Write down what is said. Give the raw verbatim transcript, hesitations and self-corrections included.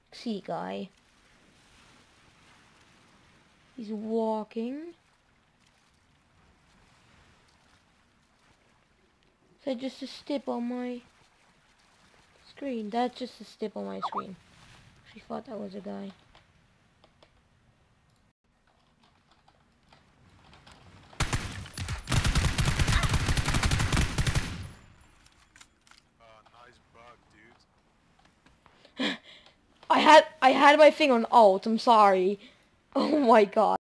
See guy. He's walking. Is that just a stip on my screen? That's just a stip on my screen. She thought that was a guy. I had I had my thing on alt. I'm sorry. Oh my god.